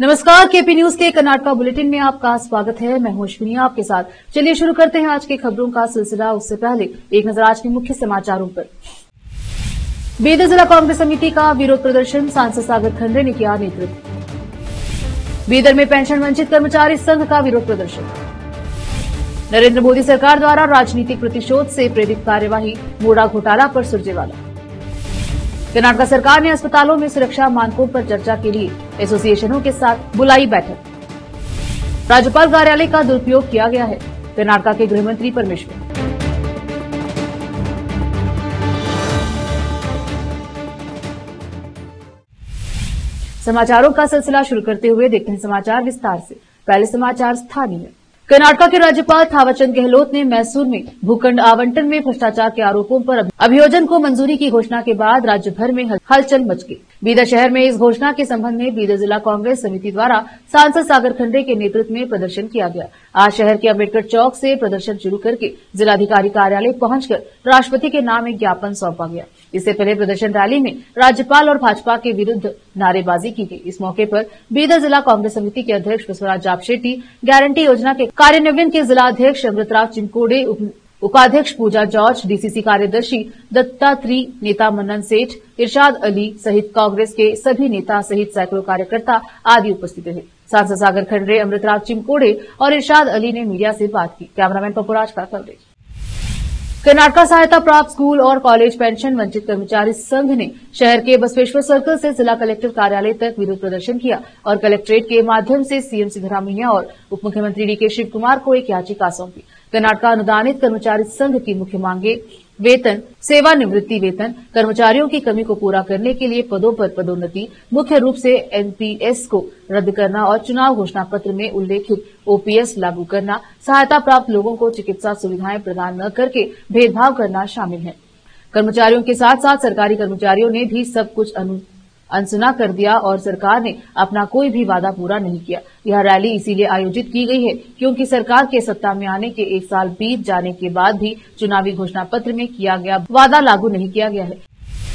नमस्कार, KP news के Karnataka bulletin में आपका स्वागत है। मैं हूं अश्विनी आपके साथ। चलिए शुरू करते हैं आज की खबरों का सिलसिला। उससे पहले एक नजर आज के मुख्य समाचारों पर। बीदर जिला कांग्रेस समिति का विरोध प्रदर्शन, सांसद सागर खंडरे ने किया नेतृत्व। बीदर में पेंशन वंचित कर्मचारी संघ का विरोध प्रदर्शन। नरेंद्र मोदी सरकार द्वारा राजनीतिक प्रतिशोध से प्रेरित कार्यवाही, मोड़ा घोटाला पर सुरजेवाला। कर्नाटक सरकार ने अस्पतालों में सुरक्षा मानकों पर चर्चा के लिए एसोसिएशनों के साथ बुलाई बैठक। राज्यपाल कार्यालय का दुरुपयोग किया गया है, कर्नाटक के गृह मंत्री परमेश्वर। समाचारों का सिलसिला शुरू करते हुए देखते हैं समाचार विस्तार से। पहले समाचार स्थानीय। कर्नाटक के राज्यपाल थावरचंद गहलोत ने मैसूर में भूखंड आवंटन में भ्रष्टाचार के आरोपों पर अभियोजन को मंजूरी की घोषणा के बाद राज्य भर में हलचल मच गई। बीदर शहर में इस घोषणा के संबंध में बीदर जिला कांग्रेस समिति द्वारा सांसद सागर खंडरे के नेतृत्व में प्रदर्शन किया गया। आज शहर के अम्बेडकर चौक से प्रदर्शन शुरू करके जिलाधिकारी कार्यालय पहुंचकर राष्ट्रपति के नाम एक ज्ञापन सौंपा गया। इससे पहले प्रदर्शन रैली में राज्यपाल और भाजपा के विरुद्ध नारेबाजी की गई। इस मौके पर बीदर जिला कांग्रेस समिति के अध्यक्ष बसवराज जापशेट्टी, गारंटी योजना के कार्यान्वयन के जिला अध्यक्ष अमृतराव चिमकोड़े, उपाध्यक्ष पूजा जॉर्ज, डीसीसी कार्यदर्शी दत्तात्री, नेता मनन सेठ, इरशाद अली सहित कांग्रेस के सभी नेता सहित सैकड़ों कार्यकर्ता आदि उपस्थित रहे। सांसद सागर खंडरे, अमृतराव चिमकोड़े और इरशाद अली ने मीडिया से बात की। कैमरामैन पपुराज का कवरेज। कर्नाटक सहायता प्राप्त स्कूल और कॉलेज पेंशन वंचित कर्मचारी संघ ने शहर के बसवेश्वर सर्कल से जिला कलेक्टर कार्यालय तक विरोध प्रदर्शन किया और कलेक्ट्रेट के माध्यम से सीएम सिद्धरामैया और उप मुख्यमंत्री डीके शिव कुमार को एक याचिका सौंपी। कर्नाटक अनुदानित कर्मचारी संघ की मुख्य मांगे वेतन, सेवानिवृत्ति वेतन, कर्मचारियों की कमी को पूरा करने के लिए पदों पर पदोन्नति, मुख्य रूप से एनपीएस को रद्द करना और चुनाव घोषणा पत्र में उल्लेखित ओपीएस लागू करना, सहायता प्राप्त लोगों को चिकित्सा सुविधाएं प्रदान न करके भेदभाव करना शामिल है। कर्मचारियों के साथ साथ सरकारी कर्मचारियों ने भी सब कुछ अनसुना कर दिया और सरकार ने अपना कोई भी वादा पूरा नहीं किया। यह रैली इसीलिए आयोजित की गई है क्योंकि सरकार के सत्ता में आने के 1 साल बीत जाने के बाद भी चुनावी घोषणा पत्र में किया गया वादा लागू नहीं किया गया है।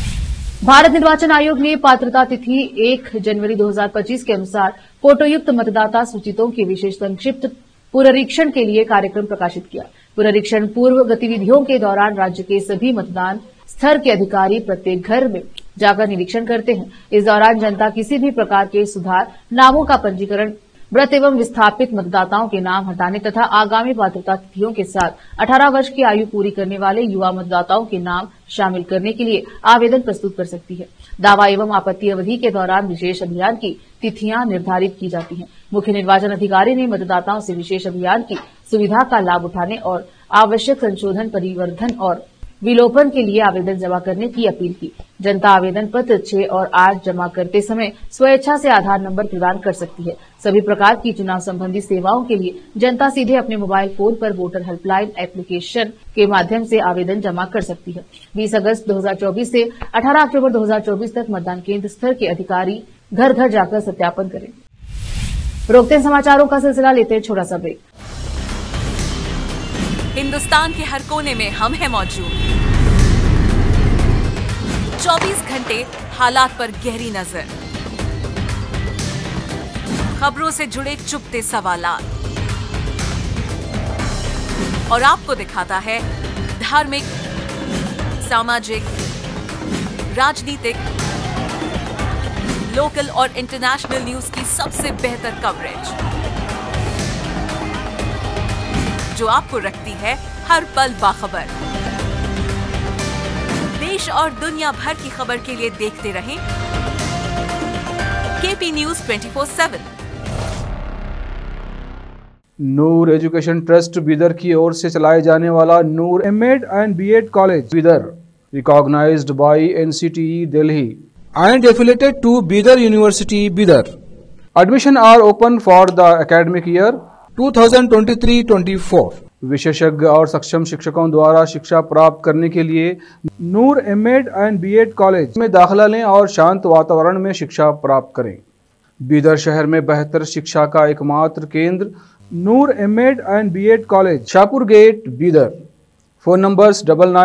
भारत निर्वाचन आयोग ने पात्रता तिथि 1 जनवरी 2025 के अनुसार फोटोयुक्त मतदाता सूचितों के विशेष संक्षिप्त पुनरीक्षण के लिए कार्यक्रम प्रकाशित किया। पुनरीक्षण पूर्व गतिविधियों के दौरान राज्य के सभी मतदान स्तर के अधिकारी प्रत्येक घर में जाकर निरीक्षण करते हैं। इस दौरान जनता किसी भी प्रकार के सुधार, नामों का पंजीकरण, मृत एवं विस्थापित मतदाताओं के नाम हटाने तथा आगामी पात्रता तिथियों के साथ 18 वर्ष की आयु पूरी करने वाले युवा मतदाताओं के नाम शामिल करने के लिए आवेदन प्रस्तुत कर सकती है। दावा एवं आपत्ति अवधि के दौरान विशेष अभियान की तिथियां निर्धारित की जाती हैं। मुख्य निर्वाचन अधिकारी ने मतदाताओं से विशेष अभियान की सुविधा का लाभ उठाने और आवश्यक संशोधन, परिवर्धन और विलोपन के लिए आवेदन जमा करने की अपील की। जनता आवेदन पत्र 6 और 8 जमा करते समय स्वेच्छा से आधार नंबर प्रदान कर सकती है। सभी प्रकार की चुनाव संबंधी सेवाओं के लिए जनता सीधे अपने मोबाइल फोन पर वोटर हेल्पलाइन एप्लीकेशन के माध्यम से आवेदन जमा कर सकती है। 20 अगस्त 2024 से 18 अक्टूबर 2024 तक मतदान केंद्र स्तर के अधिकारी घर घर जाकर सत्यापन करेंगे। रोकते हैं समाचारों का सिलसिला, लेते हैं छोटा सा ब्रेक। हिंदुस्तान के हर कोने में हम हैं मौजूद। 24 घंटे हालात पर गहरी नजर, खबरों से जुड़े चुपते सवालात और आपको दिखाता है धार्मिक, सामाजिक, राजनीतिक, लोकल और इंटरनेशनल न्यूज की सबसे बेहतर कवरेज जो आपको रखती है हर पल बाखबर। देश और दुनिया भर की खबर के लिए देखते रहें KP news 24/7। Noor education trust Bidar की ओर से चलाए जाने वाला Noor MEd and BEd college Bidar, recognized by NCTE Delhi and affiliated to Bidar University, Bidar. Admission are open for the academic year 2023-24. विशेषज्ञ और सक्षम शिक्षकों द्वारा शिक्षा प्राप्त करने के लिए Noor MEd and BEd college में दाखिला लें और शांत वातावरण में शिक्षा प्राप्त करें। बीदर शहर में बेहतर शिक्षा का एकमात्र केंद्र Noor MEd and BEd college, Shahpur gate, Bidar. Phone numbers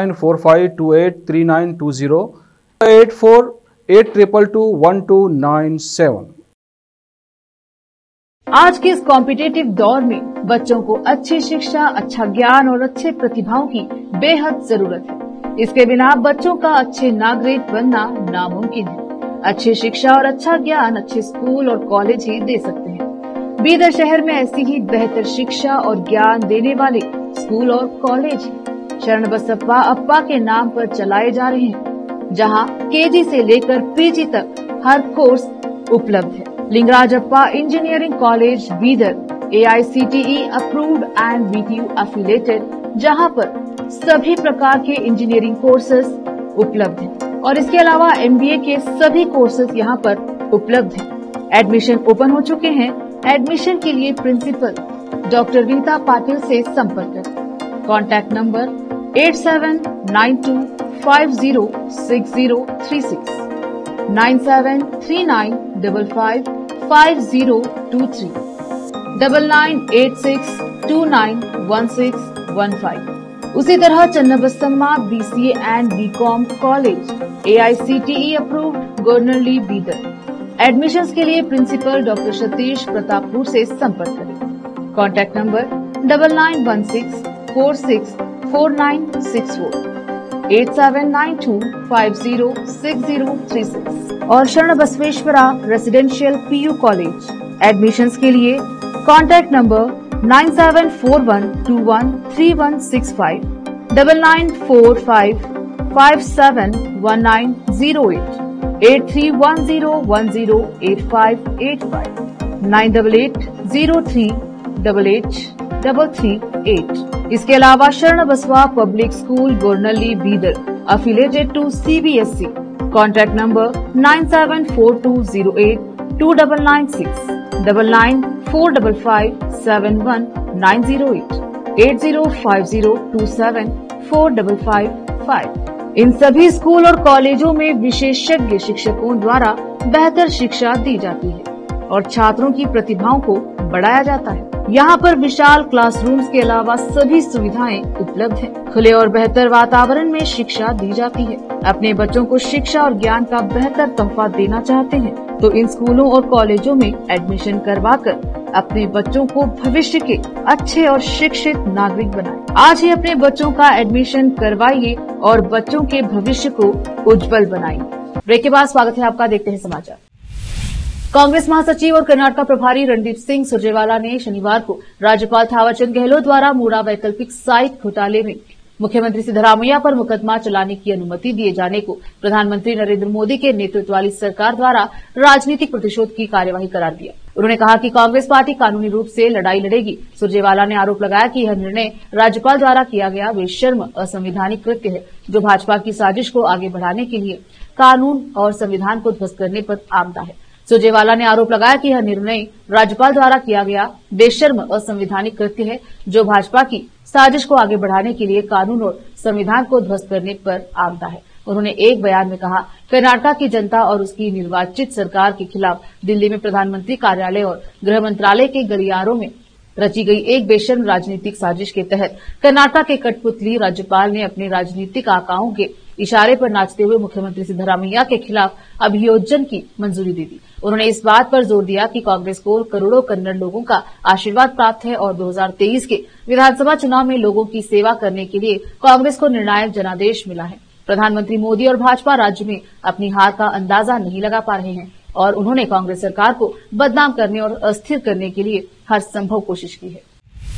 9945283920, 8482221297। आज के इस कॉम्पिटिटिव दौर में बच्चों को अच्छी शिक्षा, अच्छा ज्ञान और अच्छे प्रतिभाओं की बेहद जरूरत है। इसके बिना बच्चों का अच्छे नागरिक बनना नामुमकिन है। अच्छी शिक्षा और अच्छा ज्ञान अच्छे स्कूल और कॉलेज ही दे सकते हैं। बीदर शहर में ऐसी ही बेहतर शिक्षा और ज्ञान देने वाले स्कूल और कॉलेज शरण बसप्पा अप्पा के नाम पर चलाए जा रहे हैं, जहां केजी से लेकर पीजी तक हर कोर्स उपलब्ध है। Lingaraj Appa engineering college Bidar AICTE approved and BTU affiliated, जहां पर सभी प्रकार के इंजीनियरिंग कोर्सेज उपलब्ध हैं और इसके अलावा MBA के सभी कोर्सेज यहां पर उपलब्ध हैं। एडमिशन ओपन हो चुके हैं। एडमिशन के लिए प्रिंसिपल डॉक्टर रीता पाटिल से संपर्क करें। Contact number 8792506036, 9739555023, 9986291615। उसी तरह Channabasamma BCA and BCom college AICTE approved Gornalli Bidar. Admissions के लिए प्रिंसिपल डॉक्टर सतीश प्रतापपुर से संपर्क करें। कॉन्टैक्ट नंबर 9916464964, 8792506036 और Sharan Basaveshwara residential PU college. Admissions के लिए कॉन्टैक्ट नंबर 9741213165, 9945571908, 8310108585, 9880388838। इसके अलावा Sharan Basava public school Gornalli Bidar affiliated to CBSE। Contact number 9742082996, 9945571908, 8050274555। इन सभी स्कूल और कॉलेजों में विशेषज्ञ शिक्षकों द्वारा बेहतर शिक्षा दी जाती है और छात्रों की प्रतिभाओं को बढ़ाया जाता है। यहाँ पर विशाल क्लासरूम्स के अलावा सभी सुविधाएं उपलब्ध हैं। खुले और बेहतर वातावरण में शिक्षा दी जाती है। अपने बच्चों को शिक्षा और ज्ञान का बेहतर तोहफा देना चाहते हैं तो इन स्कूलों और कॉलेजों में एडमिशन करवाकर अपने बच्चों को भविष्य के अच्छे और शिक्षित नागरिक बनाएं। आज ही अपने बच्चों का एडमिशन करवाइए और बच्चों के भविष्य को उज्जवल बनाइए। ब्रेक के बाद स्वागत है आपका, देखते हैं समाचार। कांग्रेस महासचिव और कर्नाटक प्रभारी रणदीप सिंह सुरजेवाला ने शनिवार को राज्यपाल थावरचंद गहलोत द्वारा मूड़ा वैकल्पिक साइट घोटाले में मुख्यमंत्री सिद्धरामैया पर मुकदमा चलाने की अनुमति दिए जाने को प्रधानमंत्री नरेंद्र मोदी के नेतृत्व वाली सरकार द्वारा राजनीतिक प्रतिशोध की कार्यवाही करार दिया। उन्होंने कहा कि कांग्रेस पार्टी कानूनी रूप से लड़ाई लड़ेगी। सुरजेवाला ने आरोप लगाया कि यह निर्णय राज्यपाल द्वारा किया गया बेशर्म असंवैधानिक कृत्य है, जो भाजपा की साजिश को आगे बढ़ाने के लिए कानून और संविधान को ध्वस्त करने पर आमदा है। सुरजेवाला ने आरोप लगाया कि यह निर्णय राज्यपाल द्वारा किया गया बेशर्म असंवैधानिक कृत्य है, जो भाजपा की साजिश को आगे बढ़ाने के लिए कानून और संविधान को ध्वस्त करने पर आमदा है। उन्होंने एक बयान में कहा, कर्नाटक की जनता और उसकी निर्वाचित सरकार के खिलाफ दिल्ली में प्रधानमंत्री कार्यालय और गृह मंत्रालय के गलियारों में रची गई एक बेशर्म राजनीतिक साजिश के तहत कर्नाटक के कठपुतली राज्यपाल ने अपने राजनीतिक आकाओं के इशारे पर नाचते हुए मुख्यमंत्री सिद्धरामैया के खिलाफ अभियोजन की मंजूरी दे दी। उन्होंने इस बात पर जोर दिया कि कांग्रेस को करोड़ों कन्नड़ लोगों का आशीर्वाद प्राप्त है और 2023 के विधानसभा चुनाव में लोगों की सेवा करने के लिए कांग्रेस को निर्णायक जनादेश मिला है। प्रधानमंत्री मोदी और भाजपा राज्य में अपनी हार का अंदाजा नहीं लगा पा रहे हैं और उन्होंने कांग्रेस सरकार को बदनाम करने और अस्थिर करने के लिए हर संभव कोशिश की है।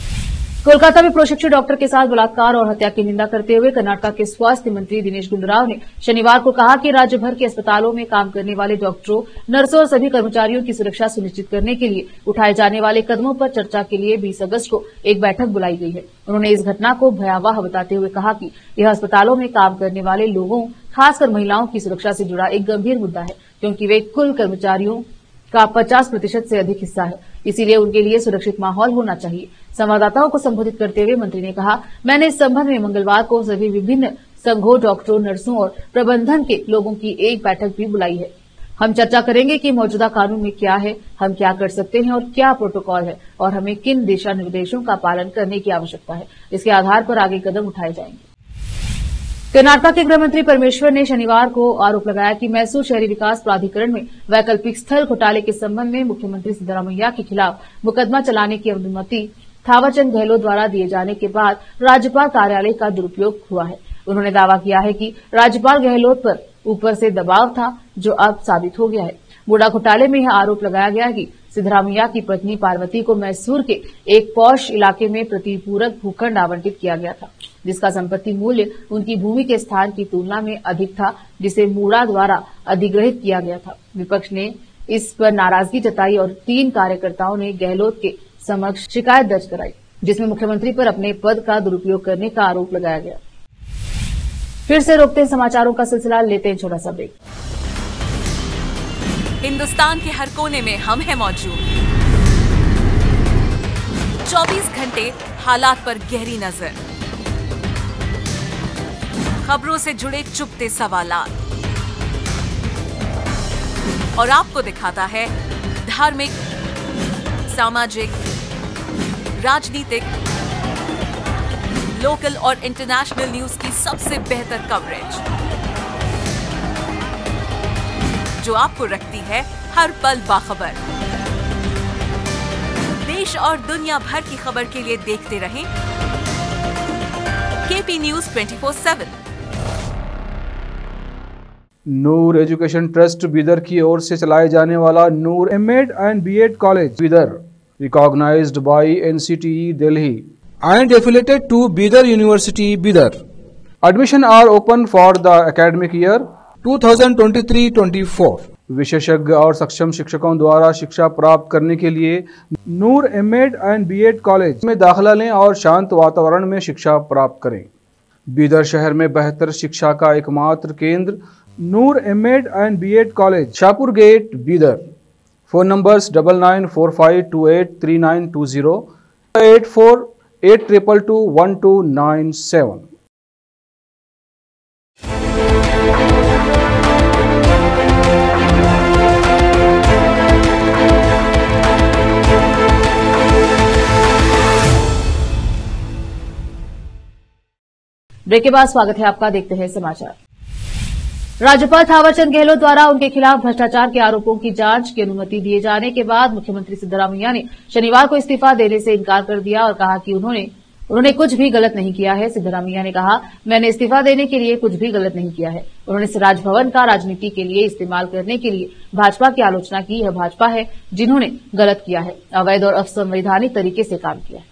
कोलकाता में प्रशिक्षु डॉक्टर के साथ बलात्कार और हत्या की निंदा करते हुए कर्नाटक के स्वास्थ्य मंत्री दिनेश गुंडूराव ने शनिवार को कहा कि राज्य भर के अस्पतालों में काम करने वाले डॉक्टरों, नर्सों और सभी कर्मचारियों की सुरक्षा सुनिश्चित करने के लिए उठाए जाने वाले कदमों पर चर्चा के लिए 20 अगस्त को एक बैठक बुलाई गई है। उन्होंने इस घटना को भयावह बताते हुए कहा कि यह अस्पतालों में काम करने वाले लोगों, खासकर महिलाओं की सुरक्षा से जुड़ा एक गंभीर मुद्दा है, क्योंकि वे कुल कर्मचारियों का 50% से अधिक हिस्सा है। इसीलिए उनके लिए सुरक्षित माहौल होना चाहिए। संवाददाताओं को संबोधित करते हुए मंत्री ने कहा, मैंने इस संबंध में मंगलवार को सभी विभिन्न संघों, डॉक्टरों, नर्सों और प्रबंधन के लोगों की एक बैठक भी बुलाई है। हम चर्चा करेंगे कि मौजूदा कानून में क्या है, हम क्या कर सकते हैं और क्या प्रोटोकॉल है और हमें किन दिशा निर्देशों का पालन करने की आवश्यकता है। इसके आधार पर आगे कदम उठाए जाएंगे। कर्नाटका के गृह मंत्री परमेश्वर ने शनिवार को आरोप लगाया कि मैसूर शहरी विकास प्राधिकरण में वैकल्पिक स्थल घोटाले के संबंध में मुख्यमंत्री सिद्धरामैया के खिलाफ मुकदमा चलाने की अनुमति थावरचंद गहलोत द्वारा दिए जाने के बाद राज्यपाल कार्यालय का दुरुपयोग हुआ है। उन्होंने दावा किया है कि राज्यपाल गहलोत पर ऊपर से दबाव था, जो अब साबित हो गया है। मूडा घोटाले में यह आरोप लगाया गया कि सिद्धरामैया की पत्नी पार्वती को मैसूर के एक पॉश इलाके में प्रतिपूरक भूखंड आवंटित किया गया था, जिसका संपत्ति मूल्य उनकी भूमि के स्थान की तुलना में अधिक था, जिसे मूडा द्वारा अधिग्रहित किया गया था। विपक्ष ने इस पर नाराजगी जताई और 3 कार्यकर्ताओं ने गहलोत के समक्ष शिकायत दर्ज कराई, जिसमें मुख्यमंत्री पर अपने पद का दुरुपयोग करने का आरोप लगाया गया। फिर से रोकते हैं समाचारों का सिलसिला, लेते हैं छोटा सा ब्रेक। हिंदुस्तान के हर कोने में हम हैं मौजूद। 24 घंटे हालात पर गहरी नजर, खबरों से जुड़े चुपते सवालात, और आपको दिखाता है धार्मिक, सामाजिक, राजनीतिक, लोकल और इंटरनेशनल न्यूज की सबसे बेहतर कवरेज, जो आपको रखती है हर पल बाखबर। देश और दुनिया भर की खबर के लिए देखते रहें KP news 24/7। Noor education trust Bidar की ओर से चलाए जाने वाला Noor MEd and BEd college Bidar, recognized by NCTE Delhi and affiliated to Bidar University, Bidar. Admission are open for the academic year 2023-24. विशेषज्ञ और सक्षम शिक्षकों द्वारा शिक्षा प्राप्त करने के लिए Noor MEd and BEd college में दाखिला लें और शांत वातावरण में शिक्षा प्राप्त करें। बीदर शहर में बेहतर शिक्षा का एकमात्र केंद्र Noor MEd and BEd college, Shahpur gate, Bidar. Phone numbers 9945283920, 8482221297। Break के बाद स्वागत है आपका, देखते हैं समाचार। राज्यपाल थावरचंद गहलोत द्वारा उनके खिलाफ भ्रष्टाचार के आरोपों की जांच की अनुमति दिए जाने के बाद मुख्यमंत्री सिद्धरामैया ने शनिवार को इस्तीफा देने से इनकार कर दिया और कहा कि उन्होंने कुछ भी गलत नहीं किया है। सिद्धरामैया ने कहा, मैंने इस्तीफा देने के लिए कुछ भी गलत नहीं किया है। उन्होंने राजभवन का राजनीति के लिए इस्तेमाल करने के लिए भाजपा की आलोचना की। यह भाजपा है जिन्होंने गलत किया है, अवैध और असंवैधानिक तरीके से काम किया है।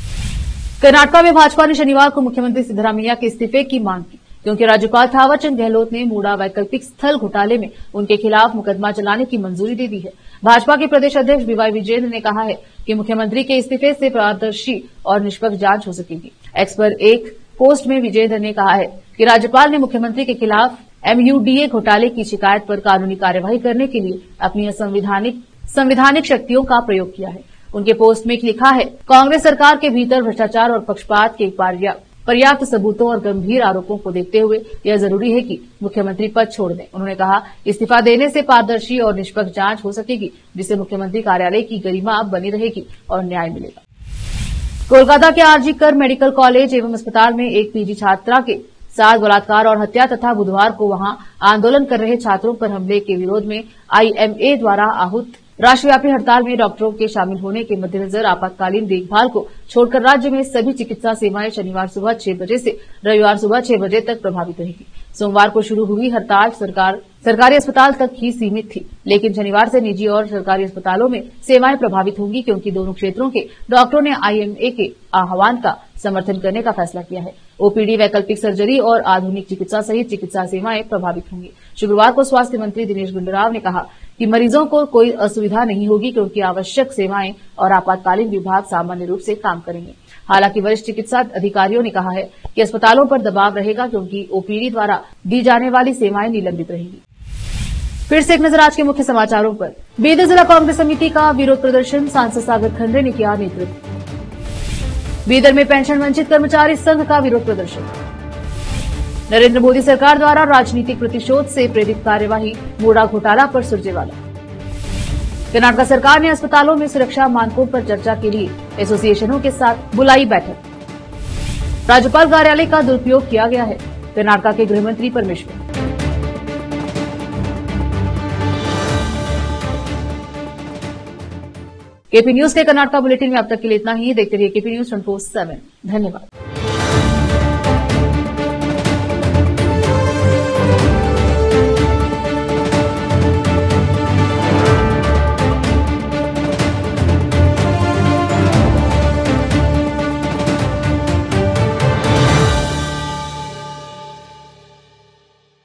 कर्नाटका में भाजपा ने शनिवार को मुख्यमंत्री सिद्धरामैया के इस्तीफे की मांग की, क्योंकि राज्यपाल थावरचंद गहलोत ने मूडा वैकल्पिक स्थल घोटाले में उनके खिलाफ मुकदमा चलाने की मंजूरी दे दी है। भाजपा के प्रदेश अध्यक्ष बीवाई विजेंद्र ने कहा है कि मुख्यमंत्री के इस्तीफे से पारदर्शी और निष्पक्ष जांच हो सकेगी। एक्स पर एक पोस्ट में विजेंद्र ने कहा है कि राज्यपाल ने मुख्यमंत्री के खिलाफ MUDA घोटाले की शिकायत पर कानूनी कार्यवाही करने के लिए अपनी संवैधानिक शक्तियों का प्रयोग किया है। उनके पोस्ट में लिखा है, कांग्रेस सरकार के भीतर भ्रष्टाचार और पक्षपात के पर्याप्त सबूतों और गंभीर आरोपों को देखते हुए यह जरूरी है कि मुख्यमंत्री पद छोड़ दें। उन्होंने कहा, इस्तीफा देने से पारदर्शी और निष्पक्ष जांच हो सकेगी, जिससे मुख्यमंत्री कार्यालय की गरिमा बनी रहेगी और न्याय मिलेगा। कोलकाता के RG कर मेडिकल कॉलेज एवं अस्पताल में एक PG छात्रा के साथ बलात्कार और हत्या तथा बुधवार को वहां आंदोलन कर रहे छात्रों पर हमले के विरोध में IMA द्वारा आहूत राष्ट्रव्यापी हड़ताल में डॉक्टरों के शामिल होने के मद्देनजर आपातकालीन देखभाल को छोड़कर राज्य में सभी चिकित्सा सेवाएं शनिवार सुबह 6 बजे से रविवार सुबह 6 बजे तक प्रभावित रहेगी। सोमवार को शुरू हुई हड़ताल सरकारी अस्पताल तक ही सीमित थी, लेकिन शनिवार से निजी और सरकारी अस्पतालों में सेवाएं प्रभावित होंगी, क्योंकि दोनों क्षेत्रों के डॉक्टरों ने IMA के आह्वान का समर्थन करने का फैसला किया है। OPD, वैकल्पिक सर्जरी और आधुनिक चिकित्सा सहित चिकित्सा सेवाएं प्रभावित होंगी। शुक्रवार को स्वास्थ्य मंत्री दिनेश गुंडूराव ने कहा कि मरीजों को कोई असुविधा नहीं होगी, क्योंकि आवश्यक सेवाएं और आपातकालीन विभाग सामान्य रूप से काम करेंगे। हालांकि वरिष्ठ चिकित्सा अधिकारियों ने कहा है कि अस्पतालों पर दबाव रहेगा, क्योंकि OPD द्वारा दी जाने वाली सेवाएं निलंबित रहेंगी। फिर से एक नजर आज के मुख्य समाचारों पर। बीदर जिला कांग्रेस समिति का विरोध प्रदर्शन, सांसद सागर खंडे ने किया नेतृत्व। बीदर में पेंशन वंचित कर्मचारी संघ का विरोध प्रदर्शन। नरेंद्र मोदी सरकार द्वारा राजनीतिक प्रतिशोध से प्रेरित कार्यवाही, मूडा घोटाला पर सुरजेवाला। कर्नाटक सरकार ने अस्पतालों में सुरक्षा मानकों पर चर्चा के लिए एसोसिएशनों के साथ बुलाई बैठक। राज्यपाल कार्यालय का दुरुपयोग किया गया है। कर्नाटक के गृह मंत्री परमेश्वर। केपी न्यूज के कर्नाटक बुलेटिन में अब तक के लिए इतना ही। देखते रहिए केपी न्यूज 24/7। धन्यवाद।